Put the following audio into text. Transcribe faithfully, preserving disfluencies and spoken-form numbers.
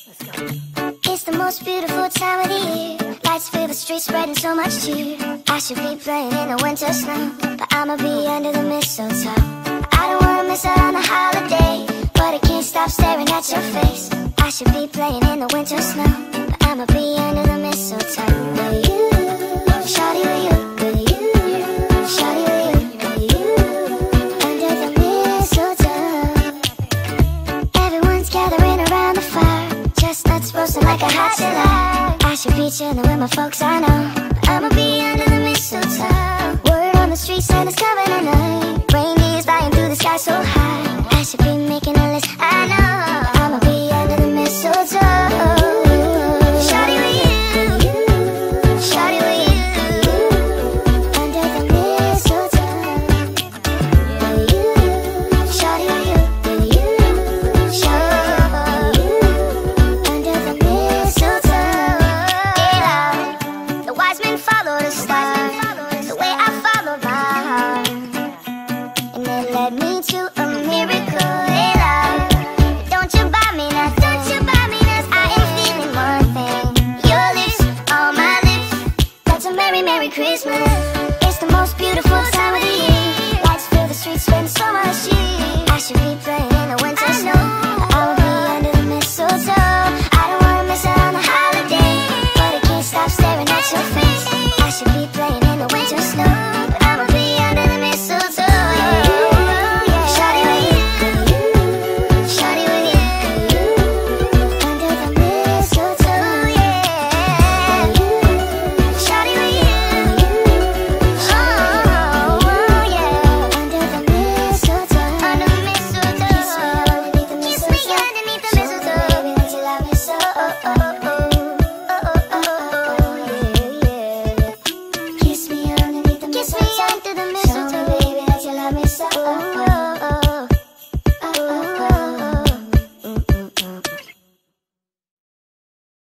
It's the most beautiful time of the year. Lights fill the streets, spreading so much cheer. I should be playing in the winter snow, but I'ma be under the mistletoe. I don't wanna miss out on the holiday, but I can't stop staring at your face. I should be playing in the winter snow, but I'ma be under the mistletoe. With you, shawty, with you, with you, shawty, with you, with you, under the mistletoe. Everyone's gathering around the fire, chestnuts roasting like a hot July. I should be chilling with my folks, I know, but I'ma be under the mistletoe. Word on the street, Santa's coming tonight. Reindeer's flying through the sky so high. I should be making a list, I know.